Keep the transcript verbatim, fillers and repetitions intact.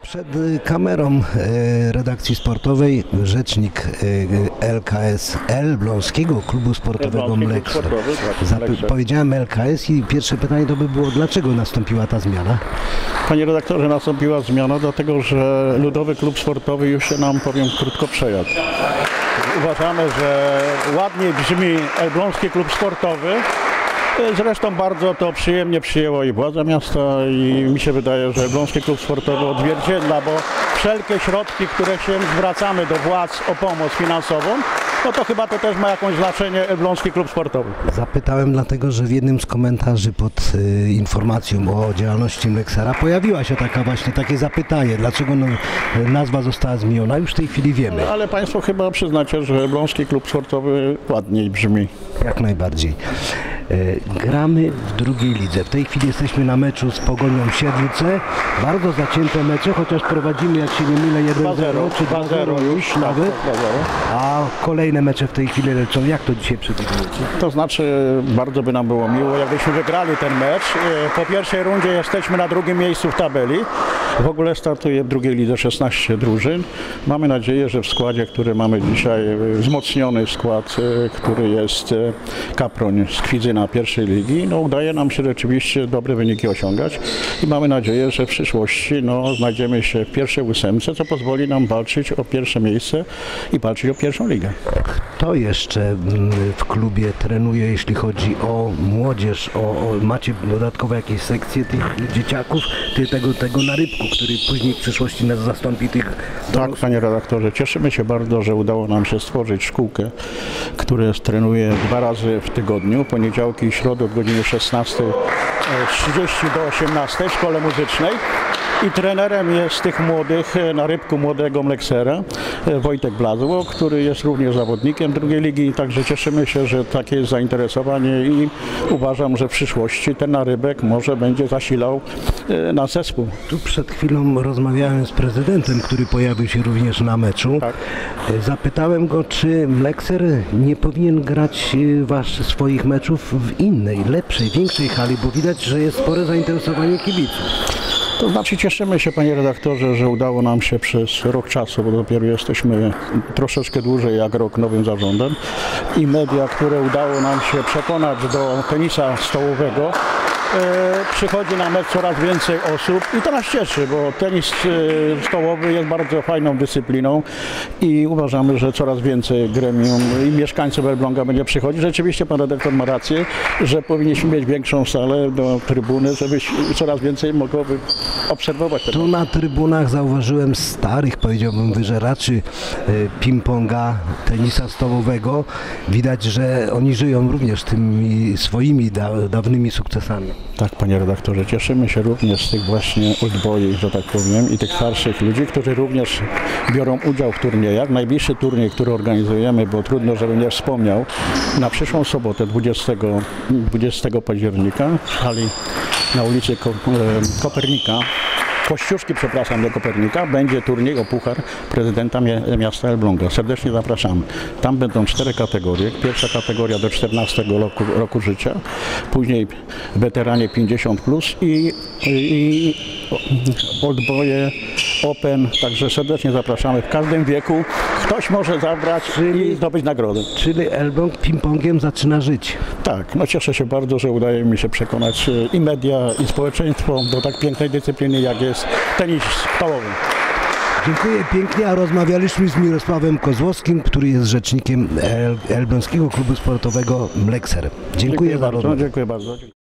Przed kamerą redakcji sportowej rzecznik L K S Elbląskiego Klubu Sportowego Mlekser. Powiedziałem L K S i pierwsze pytanie to by było, dlaczego nastąpiła ta zmiana? Panie redaktorze, nastąpiła zmiana dlatego, że Ludowy Klub Sportowy już się nam, powiem krótko, przejadł. Uważamy, że ładniej brzmi Elbląski Klub Sportowy. Zresztą bardzo to przyjemnie przyjęło i władza miasta, i mi się wydaje, że Elbląski Klub Sportowy odzwierciedla, bo wszelkie środki, które się zwracamy do władz o pomoc finansową, no to chyba to też ma jakieś znaczenie Elbląski Klub Sportowy. Zapytałem dlatego, że w jednym z komentarzy pod y, informacją o działalności Mleksera pojawiła się taka właśnie takie zapytanie, dlaczego no, nazwa została zmieniona. Już w tej chwili wiemy. Ale, ale Państwo chyba przyznacie, że Elbląski Klub Sportowy ładniej brzmi. Jak najbardziej. Y, gramy w drugiej lidze. W tej chwili jesteśmy na meczu z Pogonią Siedlce. Bardzo zacięte mecze, chociaż prowadzimy, jak się nie mylę, jeden zero czy dwa zero już nawet. A kolejne mecze w tej chwili lecą. Jak to dzisiaj przewidujecie? To znaczy, bardzo by nam było miło, jakbyśmy wygrali ten mecz. Po pierwszej rundzie jesteśmy na drugim miejscu w tabeli. W ogóle startuje w drugiej lidze szesnaście drużyn. Mamy nadzieję, że w składzie, który mamy dzisiaj, wzmocniony skład, który jest Kaproń z Kwidzyna pierwszej ligi, no udaje nam się rzeczywiście dobre wyniki osiągać i mamy nadzieję, że w przyszłości no, znajdziemy się w pierwszej ósemce, co pozwoli nam walczyć o pierwsze miejsce i walczyć o pierwszą ligę. Kto jeszcze w klubie trenuje, jeśli chodzi o młodzież? O, o, macie dodatkowe jakieś sekcje tych dzieciaków, ty, tego, tego narybku, który później w przyszłości nas zastąpi tych dorosłych? Tak, panie redaktorze, cieszymy się bardzo, że udało nam się stworzyć szkółkę, która trenuje dwa razy w tygodniu, poniedziałki i środy od godziny szesnastej trzydzieści do osiemnastej w szkole muzycznej. I trenerem jest tych młodych, na rybku młodego Mleksera, Wojtek Blazło, który jest również zawodnikiem drugiej ligi. Także cieszymy się, że takie jest zainteresowanie i uważam, że w przyszłości ten narybek może będzie zasilał nasz zespół. Tu przed chwilą rozmawiałem z prezydentem, który pojawił się również na meczu. Tak. Zapytałem go, czy Mlekser nie powinien grać wasz, swoich meczów w innej, lepszej, większej hali, bo widać, że jest spore zainteresowanie kibiców. To znaczy cieszymy się, panie redaktorze, że udało nam się przez rok czasu, bo dopiero jesteśmy troszeczkę dłużej jak rok nowym zarządem, i media, które udało nam się przekonać do tenisa stołowego. E, przychodzi na mecz coraz więcej osób i to nas cieszy, bo tenis e, stołowy jest bardzo fajną dyscypliną i uważamy, że coraz więcej gremium i mieszkańców Elbląga będzie przychodzić. Rzeczywiście pan redaktor ma rację, że powinniśmy mieć większą salę do trybuny, żeby coraz więcej mogłoby obserwować. Tu na trybunach zauważyłem starych, powiedziałbym, wyżeraczy e, ping-ponga, tenisa stołowego. Widać, że oni żyją również tymi swoimi da, dawnymi sukcesami. Tak, panie redaktorze, cieszymy się również z tych właśnie oldboyi, że tak powiem, i tych starszych ludzi, którzy również biorą udział w turniejach. Najbliższy turniej, który organizujemy, bo trudno, żebym nie wspomniał, na przyszłą sobotę, dwudziestego października, w hali na ulicy Kopernika, Kościuszki, przepraszam, do Kopernika, będzie turniej o puchar prezydenta miasta Elbląga. Serdecznie zapraszamy. Tam będą cztery kategorie. Pierwsza kategoria do czternastego roku, roku życia, później weteranie pięćdziesiąt plus i, i oldboye, open. Także serdecznie zapraszamy w każdym wieku. Ktoś może zabrać czyli, i zdobyć nagrodę. Czyli Elbląg ping-pongiem zaczyna żyć. Tak, no cieszę się bardzo, że udaje mi się przekonać i media, i społeczeństwo do tak pięknej dyscypliny, jak jest tenis stołowy. Dziękuję pięknie, a rozmawialiśmy z Mirosławem Kozłowskim, który jest rzecznikiem El Elbląskiego Klubu Sportowego Mlekser. Dziękuję, dziękuję za rozmowę. Dziękuję bardzo.